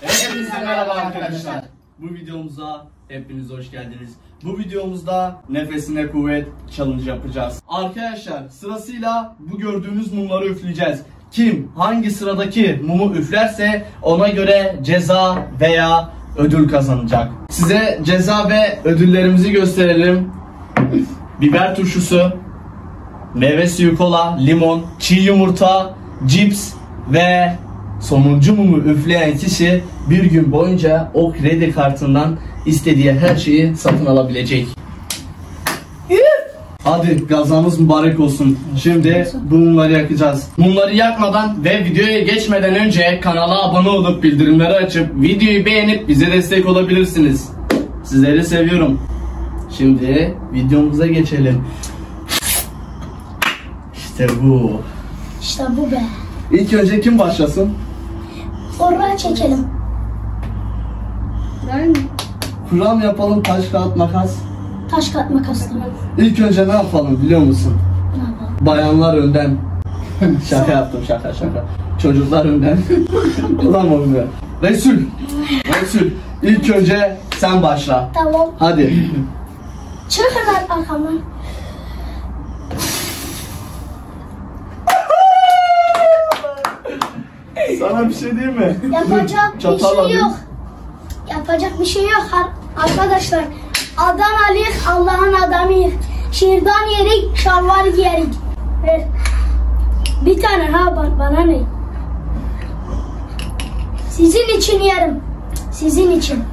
Hepinize merhaba arkadaşlar. Bu videomuza hepiniz hoş geldiniz. Bu videomuzda nefesine kuvvet challenge yapacağız. Arkadaşlar sırasıyla bu gördüğünüz mumları üfleyeceğiz. Kim hangi sıradaki mumu üflerse ona göre ceza veya ödül kazanacak. Size ceza ve ödüllerimizi gösterelim. Biber turşusu, meyve suyu, kola, limon, çiğ yumurta, cips ve sonuncu mumu üfleyen kişi bir gün boyunca o kredi kartından istediği her şeyi satın alabilecek. Hadi gazamız mübarek olsun. Şimdi bu mumları yakacağız. Mumları yakmadan ve videoya geçmeden önce kanala abone olup bildirimleri açıp videoyu beğenip bize destek olabilirsiniz. Sizleri seviyorum. Şimdi videomuza geçelim. İşte bu. İşte bu be. İlk önce kim başlasın? Oraya çekelim. Ben Kura mı yapalım, taş kağıt makas? taş kağıt makas. İlk önce ne yapalım biliyor musun? Ne yapalım? Bayanlar önden. Şaka yaptım, şaka. Çocuklar önden. Ulan oğlum ya. Resul. İlk önce sen başla. Tamam. Hadi. Çık hemen arkamdan. Sana bir şey diyeyim mi? Yapacak bir Çatal şey alayım. yok. Yapacak bir şey yok arkadaşlar. Adanalıyık, Allah'ın adamıyık. Şırdan yerik, şalvar giyerik. Ver. Bir tane ha bana ne? Sizin için yerim. Sizin için.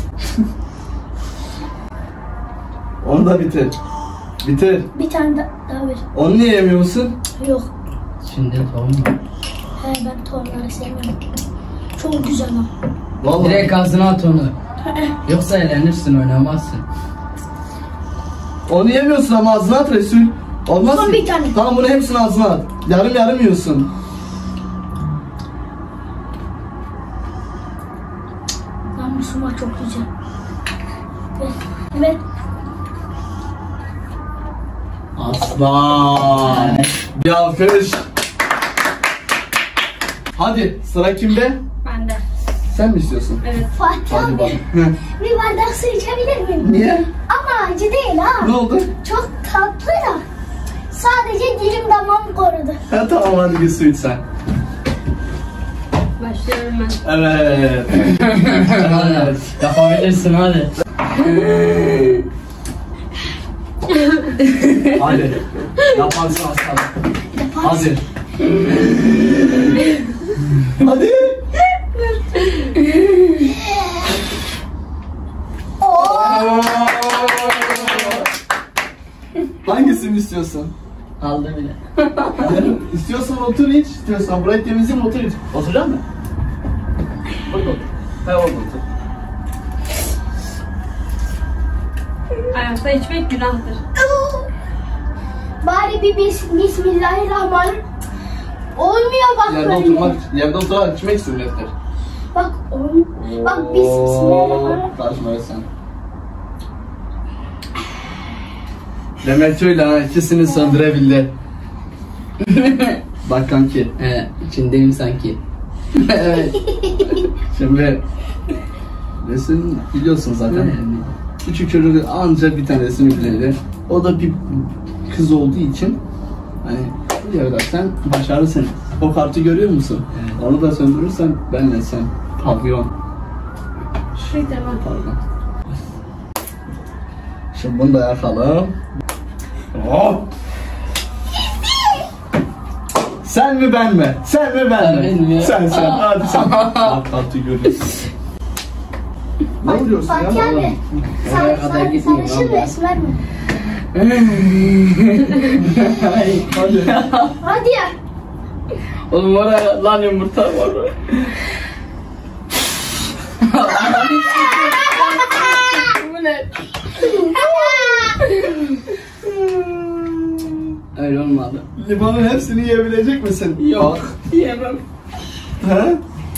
Onu da bitir. Bitir. Bir tane daha ver. Onu niye yemiyor musun? Yok. Şimdi tamam mı? He ben tohumları sevmiyorum. Çok güzel ama. Vallahi. Direkt ağzına at onu. Yoksa eğlenirsin, oynamazsın. Onu yemiyorsun ama ağzına at Resul. Olmaz Son ki. bir tane. Tamam bunu hepsini ağzına at. Yarım yiyorsun. Lan bu sumak çok güzel. Evet. Aslan. Bir alkış. Hadi sıra kimde? Ben de. Sen mi istiyorsun? Evet. Fatih Hadi abi. bak. Bir bardak su içebilir miyim? Niye? Ama acı değil ha. Ne oldu? Çok tatlı da. Sadece dilim damağımı korudu. Ha tamam hadi bir su iç sen. Başlıyorum ben. Evet. Hadi, yapabilirsin hadi. Hadi. Yaparsın aslanım. Hadi. Hadi. Hangisini istiyorsun? Aldı bile. İstiyorsan otur iç, istiyorsan burayı temizleyeyim otur iç. Oturacak mısın? Burada otur. Orada otur. Ayakta içmek günahtır. Bari bir bismillahirrahmanirrahim. Olmuyor bak böyle. Yerde oturarak içmek sünnettir. Bak bak bismillahirrahmanirrahim. Karışma sen. Demek öyle ha, ikisini söndürebildi. Bak kanki. İçindeyim sanki. Evet. Şimdi resim biliyorsun zaten. Küçük çocuk anca bir tanesini bilirdi. O da bir kız olduğu için hani bu yerde sen başarırsın. O kartı görüyor musun? Evet. Onu da söndürürsen benle sen pavyon. Şurayı tamam. Pardon. Şimdi bunu da yakalım. Hop. Sen mi ben mi? Sen mi ben mi? Ben mi? Sen. Hadi sen. Bak kartı görüyorsun. Ne oluyorsun ya? Fatih abi. Oraya kadar gitmeyeyim Sarışın valla. resmen mi? Hadi. Hadi ya. Oğlum oraya lan yumurta var. Bu ne? Öyle olmadı. Limonun hepsini yiyebilecek misin? Yok. Yiyemem. He?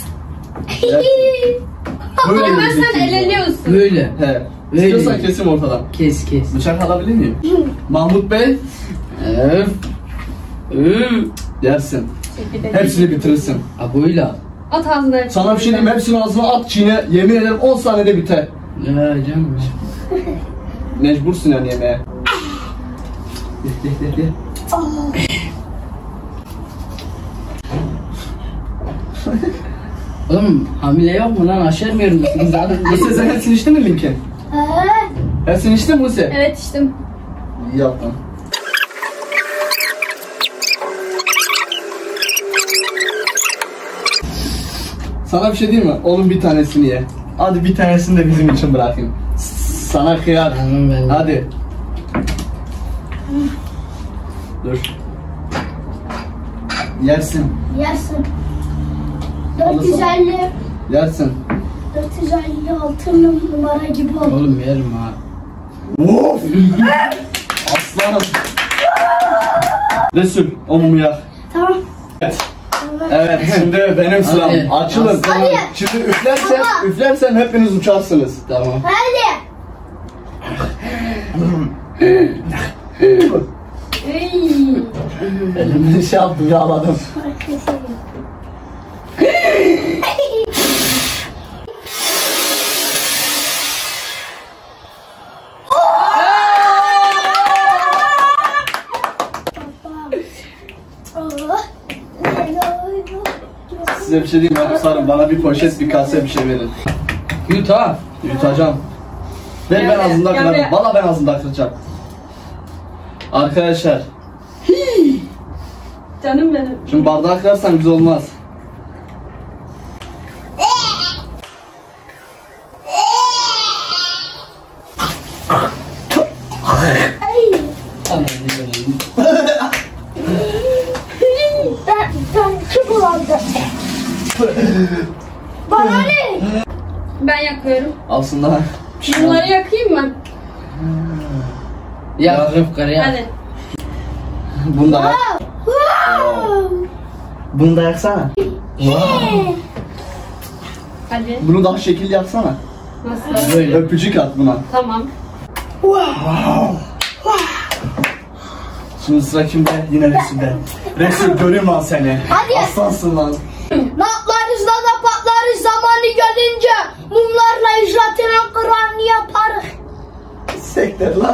Böyle Ama sen yiyeceksin. eleniyorsun. Böyle. He. Böyle. İstiyorsan kesim ortadan. Kes. Bıçak alabilir miyim? Mahmut Bey. Öf. Yersin. Şekilde Hepsini bitirirsin. Abuyla. At ağzına hepsini. Sana bir şey diyeyim, hepsini ağzına at, çiğne, yemin ederim 10 saniyede biter. Ya canım. Mecbursun yani yemeğe. Oğlum hamile yok mu lan? Aşermiyor musunuz abi? Buse sen hepsini içtin mi Linkin? Hepsini içtin mi Buse? Evet içtim. İyi yaptın. Sana bir şey diyeyim mi? Onun bir tanesini ye. Hadi bir tanesini de bizim için bırakayım. Sana kıyar. Tamam ben. Hadi. Dur. Yersin. Yersin. 450. Yersin. 456 numara gibi oldu. Oğlum yerim ha. Of! Aslanım. Resul, o mumu yak. Tamam. Evet. Evet, şimdi benim sıram. Hadi. Açılın. Hadi. Şimdi üflersem, Tamam. üflersem hepiniz uçarsınız. Tamam. Hadi. Ey. Elimde şey yaptım, yağladım. Size bir şey diyeyim mi? Sarım, bana bir poşet, bir kase bir şey verin. Yut ha. Yutacağım. Ver ben Gel ağzımda gel kırarım. buraya. Valla ben ağzımda kıracağım. Arkadaşlar, Canım benim. şimdi bardağı kırarsan güzel olmaz. Tamam gidelim. Ben kim bulandı? Bana ne? Ben yakıyorum. Aslında Bunları yakayım mı? Ya Rıfkı ya. Hadi. bunu da yak. Bunu da yaksana. Hadi. Bunu daha şekil yapsana. Nasıl? Böyle. Öpücük at buna. Tamam. Şimdi sıra kimde? Yine Resul'de. Resul göreyim lan seni. Hadi. Aslansın lan. Naplarız da patlarız zamanı gelince mumlarla icratının Kur'an'ı yaparız. Sektir lan.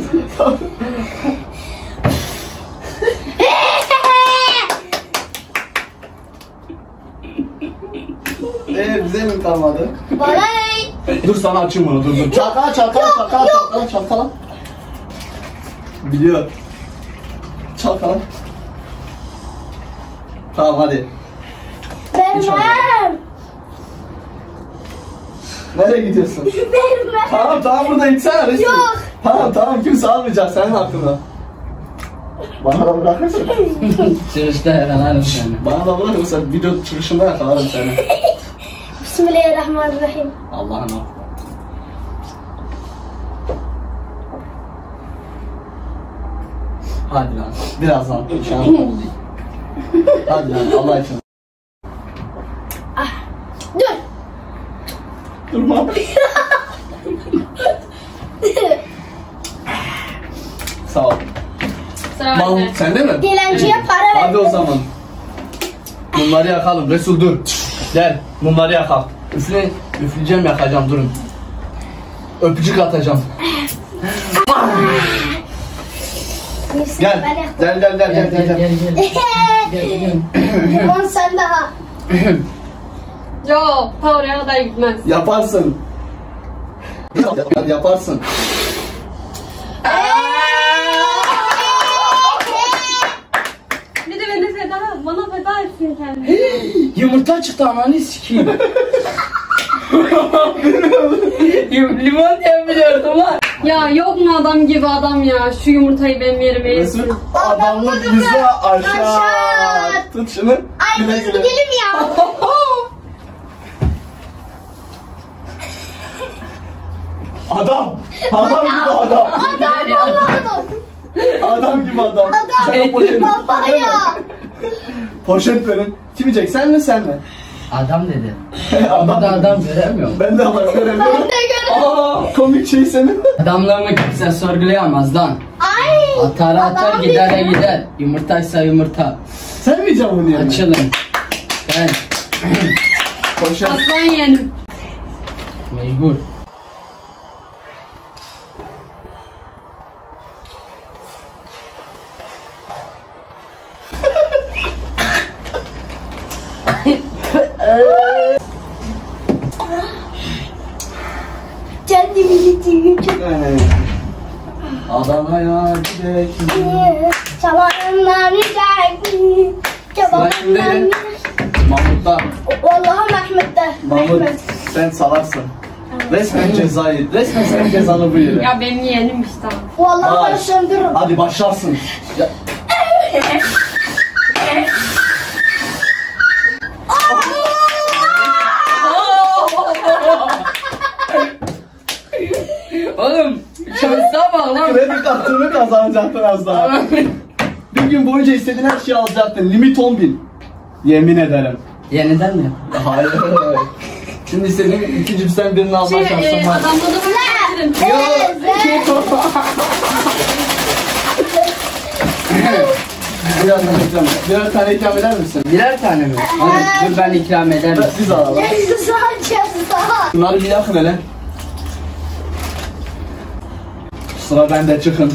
Bize mi kalmadı? Bana ne? Dur sana açayım bunu, dur. Çalkala çalkala. Biliyor. Çalkala. Tamam hadi. Vermem. Nereye gidiyorsun? Vermem. Tamam burada içsene Resul. Yok. Tamam kimse almayacak senin hakkında. Bana da bırakırsın. Çıkışta yaralarım seni. Bana da bırakırsan video çıkışında yakalarım seni. Bismillahirrahmanirrahim. Allah'ım. Hadi lan. Birazdan. İnşallah oldu. Hadi lan Allah için. Dur. Durma. Sağ ol. Sıra Mal bende. sende mi? Dilenciye para ver. Hadi o zaman. Mumları yakalım. Resul dur. Gel. Mumları yakal. Üfleyeceğim yakacağım durun. Öpücük atacağım. Gel. Gel. Gel gel. Limon sen daha. Yok. Ta oraya kadar gitmez. Yaparsın. Yaparsın. Bir de bana feda etsin kendini. Yumurta çıktı ananı sikeyim. Limon diye biliyordum lan. Ya yok mu adam gibi adam ya? Şu yumurtayı benim yerime yesin. Resul adamlık bize aşağı. Tut şunu. Ay Güle biz güle. gidelim ya. Adam. Adam gibi adam. Adam gibi adam. Sana poşet- Baba ya. Poşet verin. Kim yiyecek? Sen mi sen mi? Adam dedi. Adam. Burada adam göremiyorum. Ben de adam göremiyorum. Aa, komik şey senin. Adamlığımı kimse sorgulayamaz lan. Ay. Atar atar Adam gider dedi. gider. Yumurtaysa yumurta. Sen mi yiyeceksin bunu yerine? Açılın. Ben Koşun. Aslan yeğenim. Mecbur. Kendimi yitirdim. Adana'ya gidelim. Çalanlar güzel. kimdeydi? Mahmut'ta. Vallahi Mehmet'te. Mahmut sen salarsın. Resmen cezayı. Resmen senin cezanı bu yere. Ya benim yeğenim işte. Vallahi Ay. ben söndürürüm. Hadi başlarsın. Ya. Oğlum şansa bak lan. Kredi kartını kazanacaktın az daha. Bir gün boyunca istediğin her şeyi alacaktın. Limit 10.000. Yemin ederim. Yeniden mi? Hayır. Şimdi istediğin iki cipsten birini alma şansın var. Adamla da bakabilirim. Birazdan ikram et. Birer tane ikram eder misin? Birer tane mi? Dur ben ikram ederim. Biz alalım. Ceza ceza. Bunları bir yakın hele. Sıra bende, çıkın.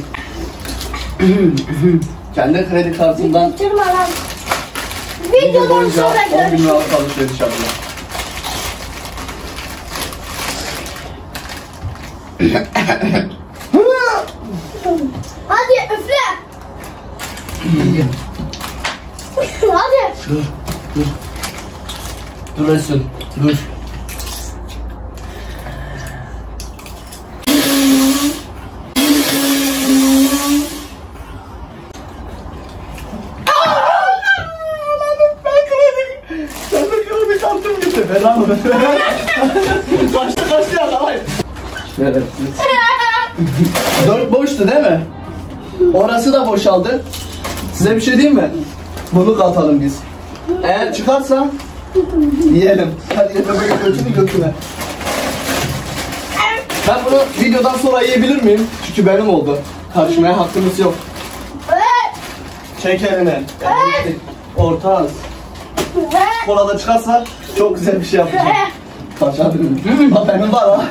Kendi kredi kartından Bitirme lan. bir gün Videodan boyunca sonra 10.000 görüşürüz. liralık alışveriş yapacağım. Hadi üfle. Hadi. Dur Resul. Dur. Ben de kredi kartım gitti. Bela mı? Kaçtı yakalayın. Şöyle. 4 boştu değil mi? Orası da boşaldı. Size bir şey diyeyim mi? Bunu katalım biz. Eğer çıkarsa yiyelim. Hadi götünü götüne. Ben bunu videodan sonra yiyebilir miyim? Çünkü benim oldu. Karışmaya hakkımız yok. Çek elini. Orta ağız. Kola da çıkarsa çok güzel bir şey yapacağım. Kaçabilirim. Ha benim var ha.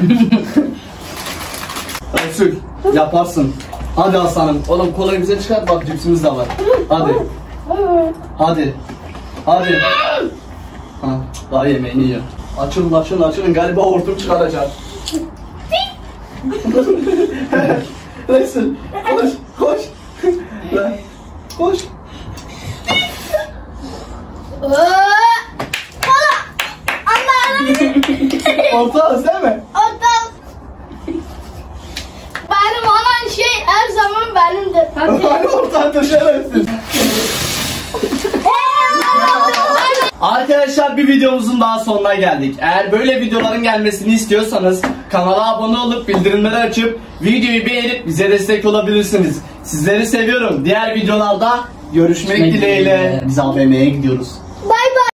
Resul yaparsın. Hadi aslanım. Oğlum kolayı bize çıkart, bak cipsimiz de var. Hadi. Hadi. Hadi. Ha, daha yemeğini yiyor. Açılın açılın açılın, galiba hortum çıkaracak. Resul koş koş. Lan, koş. Orta ağız değil mi? Benim olan şey her zaman benimdir. Hadi ortadan düşersin. Arkadaşlar bir videomuzun daha sonuna geldik. Eğer böyle videoların gelmesini istiyorsanız kanala abone olup bildirimleri açıp videoyu beğenip bize destek olabilirsiniz. Sizleri seviyorum. Diğer videolarda görüşmek dileğiyle. Biz AVM'ye gidiyoruz.